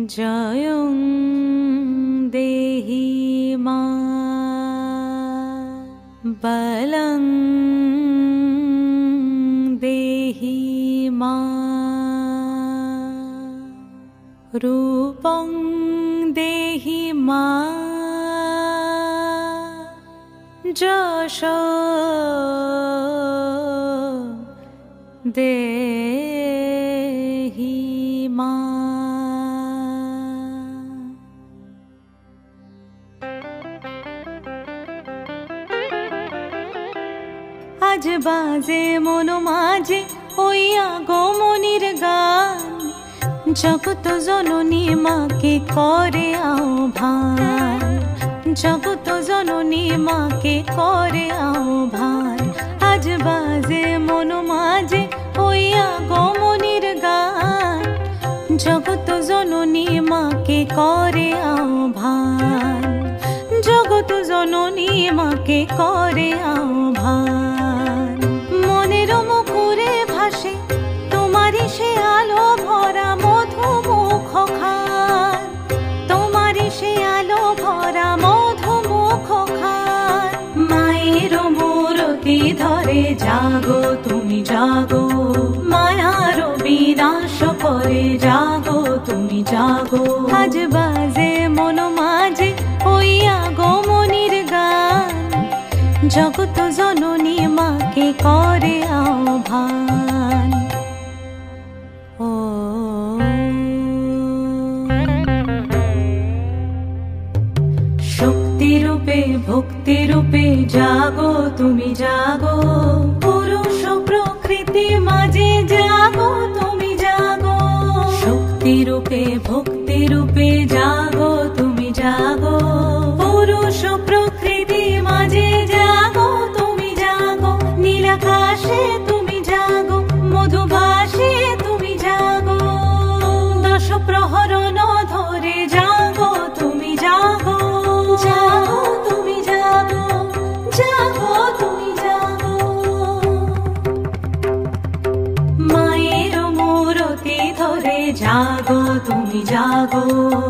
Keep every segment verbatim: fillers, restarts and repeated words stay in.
জয়ং দেহি মা বলং দেহি মা রূপং দেহি মা যশ দেহি মা। আজ বাজে মন মাঝে ওই আগমনীর গান, জগত জননী মাকে করে আহ্বান, জগত জননী মাকে করে আহ্বান। আজ বাজে মন মাঝে ওই আগমনীর গান, জগত জননী মাকে করে আহ্বান, জগত জননী মাকে করে আহ্বান। মনের মুখরে ভাসে তোমারই সে আলো ভরা মধুমুখ খান, তোমারই সে আলো ভরা মধুমুখ খান। মায়ের মূরতি ধরে জাগো তুমি জাগো, মায়ার বিনাশ করে জাগো তুমি জাগো। আজ বাজে মন মাঝে ওই আগমনীর গান, জগত জননী মাকে করে আহ্বান। ও শক্তি রূপে ভক্তি রূপে জাগো তুমি জাগো, পুরুষ প্রকৃতি মাঝে জাগো তুমি জাগো। শক্তি রূপে ভক্তি রূপে জাগো তুমি জাগো, পুরুষ প্রকৃতি মাঝে জাগো তুমি জাগো। নীলাকাশে তুমি জাগো, মধুভাসে তুমি জাগো, দশ প্রহরণ ধরে জাগো তুমি জাগো, জাগো তুমি জাগো, জাগো তুমি জাগো। মায়ের মূরতি ধরে জাগো তুমি জাগো।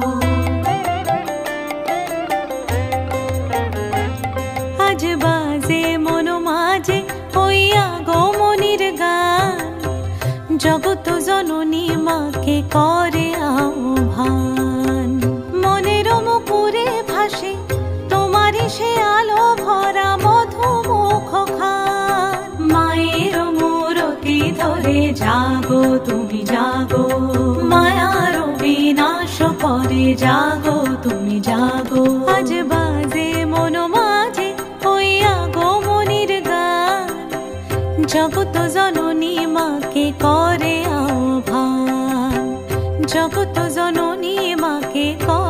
আজ বাজে মন মাঝে ওই আগমনীর গান, জগত জননী মাকে করে আহ্বান। মনের মুখরে ভাসে তোমারই সে আলো ভরা মধুমুখ খান। মায়ের মূরতি ধরে জাগো তুমি জাগো, মায়ার বিনাশ করে জাগো তুমি জাগো। আজ বাজে মন মাঝে ওই আগমনীর গান, জগত জননী মাকে করে আহ্বান, জগত জননী মাকে করে